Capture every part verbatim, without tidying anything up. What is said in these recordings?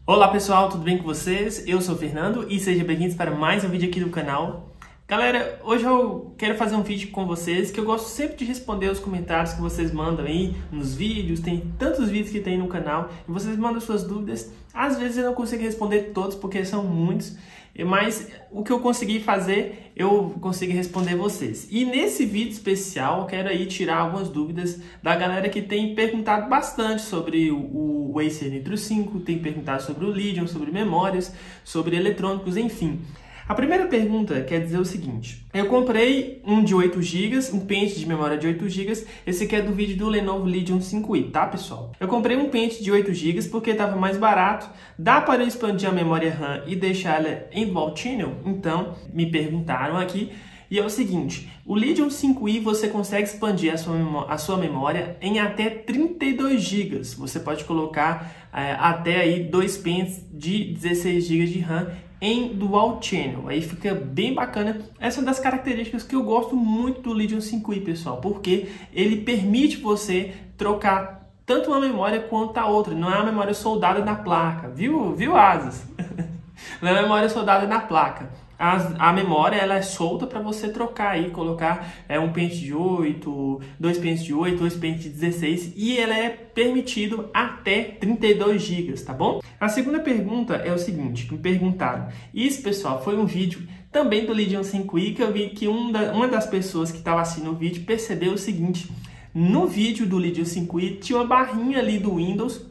Olá pessoal, tudo bem com vocês? Eu sou o Fernando e sejam bem-vindos para mais um vídeo aqui do canal. Galera, hoje eu quero fazer um vídeo com vocês que eu gosto sempre de responder os comentários que vocês mandam aí nos vídeos. Tem tantos vídeos que tem no canal e vocês mandam suas dúvidas. Às vezes eu não consigo responder todos porque são muitos, mas o que eu consegui fazer, eu consegui responder vocês. E nesse vídeo especial eu quero aí tirar algumas dúvidas da galera que tem perguntado bastante sobre o, o Acer Nitro cinco, tem perguntado sobre o Legion, sobre memórias, sobre eletrônicos, enfim. A primeira pergunta quer dizer o seguinte: eu comprei um de oito gigas, um pente de memória de oito gigas, esse aqui é do vídeo do Lenovo Legion cinco i, tá pessoal? Eu comprei um pente de oito gigas porque estava mais barato, dá para eu expandir a memória RAM e deixar ela em Dual Channel? Então, me perguntaram aqui, e é o seguinte: o Legion cinco i você consegue expandir a sua, a sua memória em até trinta e dois gigas, você pode colocar é, até aí dois pentes de dezesseis gigas de RAM em Dual Channel, aí fica bem bacana. Essa é uma das características que eu gosto muito do Legion cinco i, pessoal, porque ele permite você trocar tanto uma memória quanto a outra, não é uma memória soldada na placa, viu, viu Asas? Não é uma memória soldada na placa. A, a memória ela é solta para você trocar aí, colocar é, um pente de oito, dois pentes de oito, dois pentes de dezesseis, e ela é permitido até trinta e dois gigas, tá bom? A segunda pergunta é o seguinte, me perguntaram, isso pessoal foi um vídeo também do Legion cinco i que eu vi que um da, uma das pessoas que estava assistindo o vídeo percebeu o seguinte: no vídeo do Legion cinco i tinha uma barrinha ali do Windows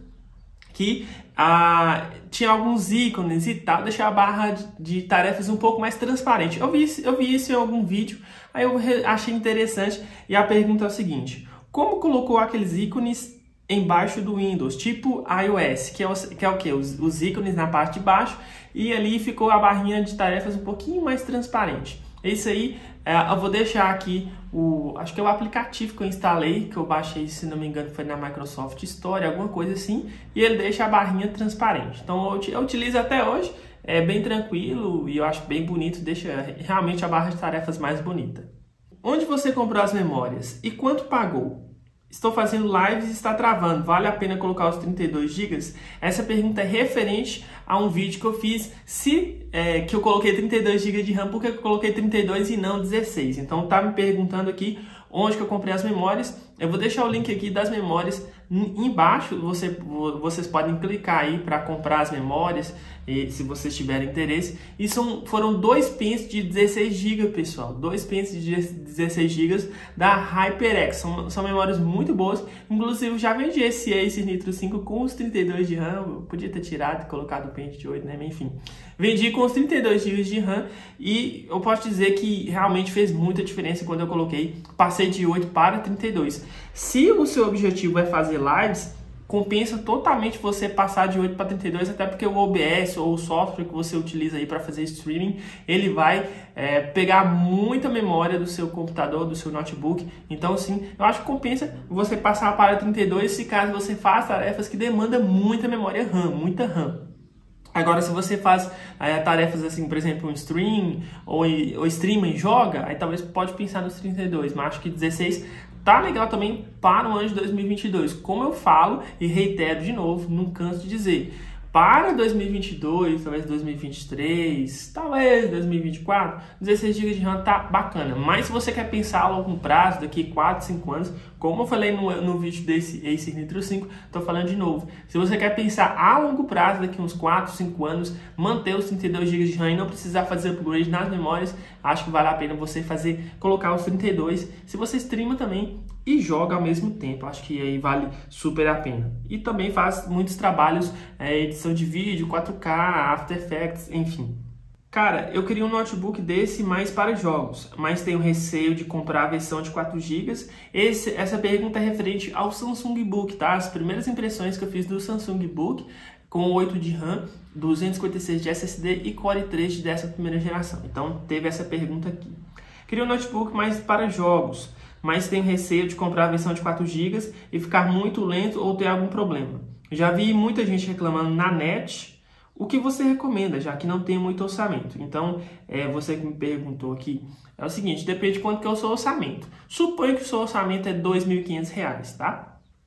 que ah, tinha alguns ícones e tal, deixar a barra de, de tarefas um pouco mais transparente. Eu vi, eu vi isso em algum vídeo, aí eu achei interessante, e a pergunta é o seguinte: como colocou aqueles ícones embaixo do Windows, tipo iOS, que é o que, é o que? Os, os ícones na parte de baixo, e ali ficou a barrinha de tarefas um pouquinho mais transparente. Isso aí, é, eu vou deixar aqui, o, acho que é o aplicativo que eu instalei, que eu baixei, se não me engano, foi na Microsoft Store, alguma coisa assim, e ele deixa a barrinha transparente. Então eu, eu utilizo até hoje, é bem tranquilo e eu acho bem bonito, deixa realmente a barra de tarefas mais bonita. Onde você comprou as memórias e quanto pagou? Estou fazendo lives e está travando, vale a pena colocar os trinta e dois gigas? Essa pergunta é referente a um vídeo que eu fiz, se é, que eu coloquei trinta e dois gigas de RAM, porque eu coloquei trinta e dois e não dezesseis. Então tá me perguntando aqui onde que eu comprei as memórias. Eu vou deixar o link aqui das memórias embaixo, você, vocês podem clicar aí para comprar as memórias, e, se vocês tiverem interesse. E são, foram dois pentes de dezesseis gigas, pessoal, dois pentes de dezesseis gigas da HyperX, são, são memórias muito boas. Inclusive eu já vendi esse Acer Nitro cinco com os trinta e dois de RAM, eu podia ter tirado e colocado o pente de oito, né? Enfim, vendi com os trinta e dois gigas de RAM e eu posso dizer que realmente fez muita diferença quando eu coloquei, passei de oito para trinta e dois. Se o seu objetivo é fazer lives, compensa totalmente você passar de oito para trinta e dois, até porque o O B S ou o software que você utiliza aí para fazer streaming, ele vai é, pegar muita memória do seu computador, do seu notebook. Então sim, eu acho que compensa você passar para trinta e dois se caso você faça tarefas que demandam muita memória RAM, muita RAM. Agora, se você faz é, tarefas assim, por exemplo, um stream ou, ou streama e joga, aí talvez pode pensar nos trinta e dois, mas acho que dezesseis tá legal também para o ano de dois mil e vinte e dois. Como eu falo e reitero de novo, não canso de dizer, para dois mil e vinte e dois, talvez dois mil e vinte e três, talvez dois mil e vinte e quatro, dezesseis gigas de RAM tá bacana. Mas se você quer pensar a longo prazo, daqui quatro, cinco anos, como eu falei no, no vídeo desse Acer Nitro cinco, tô falando de novo. Se você quer pensar a longo prazo, daqui uns quatro, cinco anos, manter os trinta e dois gigas de RAM e não precisar fazer upgrade nas memórias, acho que vale a pena você fazer, colocar os trinta e dois. Se você streama também e joga ao mesmo tempo, acho que aí vale super a pena. E também faz muitos trabalhos, é, edição de vídeo, quatro K, After Effects, enfim. Cara, eu queria um notebook desse mais para jogos, mas tenho receio de comprar a versão de quatro gigas. Esse, essa pergunta é referente ao Samsung Book, tá? As primeiras impressões que eu fiz do Samsung Book, com oito de RAM, duzentos e cinquenta e seis de S S D e Core três dessa primeira geração. Então teve essa pergunta aqui. Queria um notebook mais para jogos, mas tenho receio de comprar a versão de quatro gigas e ficar muito lento ou ter algum problema. Já vi muita gente reclamando na net. O que você recomenda, já que não tem muito orçamento? Então, é, você que me perguntou aqui, é o seguinte, depende de quanto que é o seu orçamento. Suponho que o seu orçamento é dois mil e quinhentos reais, tá?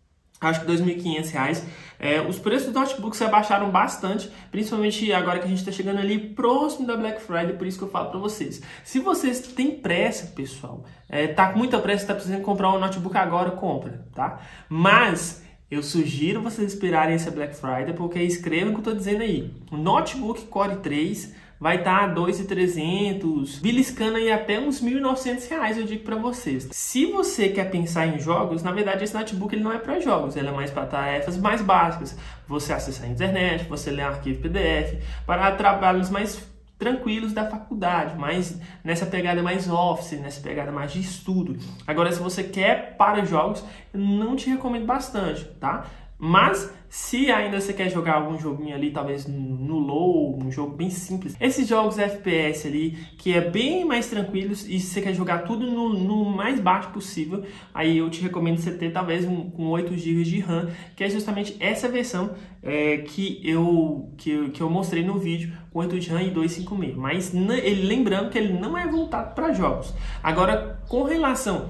acho que dois mil e quinhentos reais. É, os preços dos notebooks abaixaram bastante, principalmente agora que a gente está chegando ali próximo da Black Friday, por isso que eu falo para vocês. Se vocês têm pressa, pessoal, é, tá com muita pressa, tá precisando comprar um notebook agora, compra, tá? Mas eu sugiro vocês esperarem essa Black Friday, porque escrevam o que eu tô dizendo aí. O notebook Core três vai estar a dois mil e trezentos, beliscando aí até uns mil e novecentos reais, eu digo para vocês. Se você quer pensar em jogos, na verdade esse notebook ele não é para jogos, ele é mais para tarefas mais básicas. Você acessar a internet, você ler um arquivo P D F, para trabalhos mais tranquilos da faculdade, mais nessa pegada mais office, nessa pegada mais de estudo. Agora, se você quer para jogos, eu não te recomendo bastante, tá? Mas se ainda você quer jogar algum joguinho ali, talvez no low, um jogo bem simples, esses jogos F P S ali, que é bem mais tranquilos, e se você quer jogar tudo no, no mais baixo possível, aí eu te recomendo você ter talvez um, com oito gigas de RAM, que é justamente essa versão é, que, eu, que, eu, que eu mostrei no vídeo, com oito de RAM e duzentos e cinquenta e seis. Mas ele, lembrando que ele não é voltado para jogos. Agora, com relação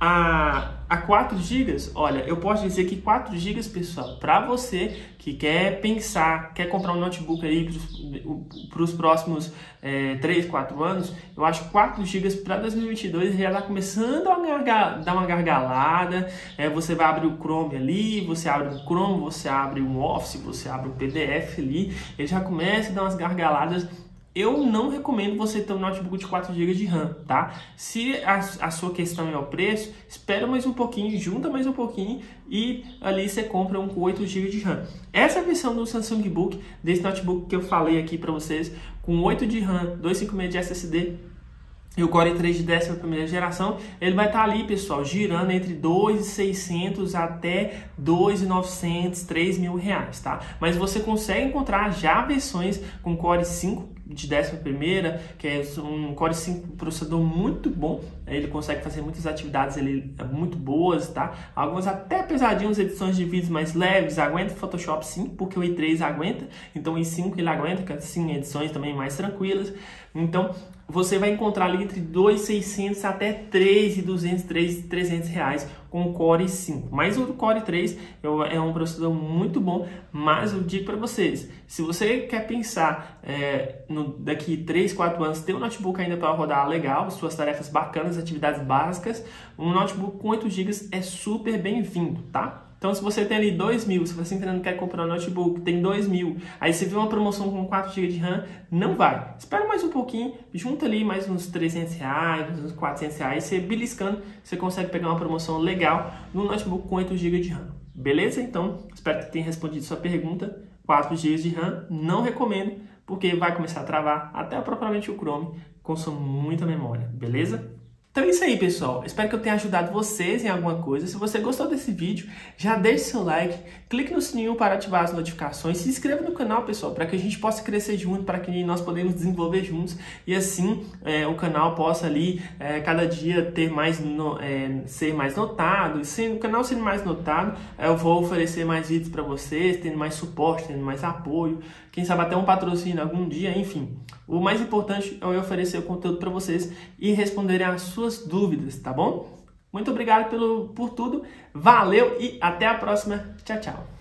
a, a quatro gigas, olha, eu posso dizer que quatro gigas, pessoal, para você que quer pensar, quer comprar um notebook aí para os próximos é, três, quatro anos, eu acho que quatro gigas para dois mil e vinte e dois já está começando a garga, dar uma gargalada. É, você vai abrir o Chrome ali, você abre o Chrome, você abre um Office, você abre o P D F ali, ele já começa a dar umas gargaladas. Eu não recomendo você ter um notebook de quatro gigas de RAM, tá? Se a, a sua questão é o preço, espera mais um pouquinho, junta mais um pouquinho e ali você compra um com oito gigas de RAM. Essa versão do Samsung Book, desse notebook que eu falei aqui para vocês, com oito de RAM, duzentos e cinquenta e seis de S S D, e o Core três de décima primeira geração, ele vai estar ali, pessoal, girando entre dois mil e seiscentos até dois mil e novecentos, três mil reais, tá? Mas você consegue encontrar já versões com Core cinco de décima primeira, que é um Core cinco processador muito bom, ele consegue fazer muitas atividades ele, muito boas, tá? Algumas até pesadinhas, edições de vídeos mais leves, aguenta Photoshop sim, porque o i três aguenta, então o i cinco ele aguenta, sim, edições também mais tranquilas. Então você vai encontrar ali entre dois mil e seiscentos até três mil e duzentos, três mil e trezentos reais com o Core cinco. Mas o Core três é um processador muito bom, mas eu digo para vocês, se você quer pensar é, no, daqui três, quatro anos ter um notebook ainda para rodar legal, suas tarefas bacanas, atividades básicas, um notebook com oito gigas é super bem-vindo, tá? Então, se você tem ali dois mil, se você ainda não quer comprar um notebook, tem dois mil, aí você vê uma promoção com quatro gigas de RAM, não vai. Espera mais um pouquinho, junta ali mais uns trezentos reais, uns quatrocentos reais, você beliscando, você consegue pegar uma promoção legal no notebook com oito gigas de RAM. Beleza? Então, espero que tenha respondido sua pergunta. quatro gigas de RAM, não recomendo, porque vai começar a travar, até propriamente o Chrome consome muita memória, beleza? Então é isso aí, pessoal. Espero que eu tenha ajudado vocês em alguma coisa. Se você gostou desse vídeo, já deixe seu like, clique no sininho para ativar as notificações, se inscreva no canal, pessoal, para que a gente possa crescer junto, para que nós podemos desenvolver juntos e assim é, o canal possa ali é, cada dia ter mais no, é, ser mais notado. E se o canal sendo mais notado, é, eu vou oferecer mais vídeos para vocês, tendo mais suporte, tendo mais apoio, quem sabe até um patrocínio algum dia, enfim. O mais importante é eu oferecer o conteúdo para vocês e responderem as suas dúvidas, tá bom? Muito obrigado pelo, por tudo, valeu e até a próxima. Tchau, tchau.